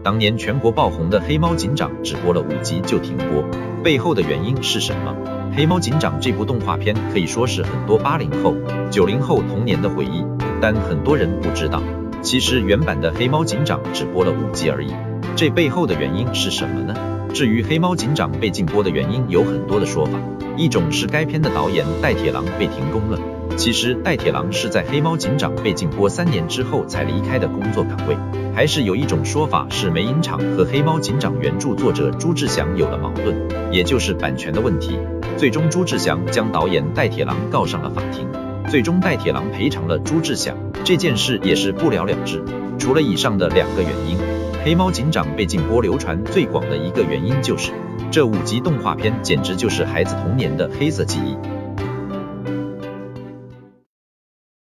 当年全国爆红的《黑猫警长》只播了5集就停播，背后的原因是什么？《黑猫警长》这部动画片可以说是很多80后、90后童年的回忆，但很多人不知道，其实原版的《黑猫警长》只播了5集而已。这背后的原因是什么呢？至于《黑猫警长》被禁播的原因有很多的说法，一种是该片的导演戴铁郎被停工了。其实戴铁郎是在《黑猫警长》被禁播3年之后才离开的工作岗位，还是有一种说法是美影厂和《黑猫警长》原著作者朱志祥有了矛盾，也就是版权的问题。最终朱志祥将导演戴铁郎告上了法庭，最终戴铁郎赔偿了朱志祥，这件事也是不了了之。除了以上的2个原因，《黑猫警长》被禁播流传最广的一个原因就是这5集动画片简直就是孩子童年的黑色记忆。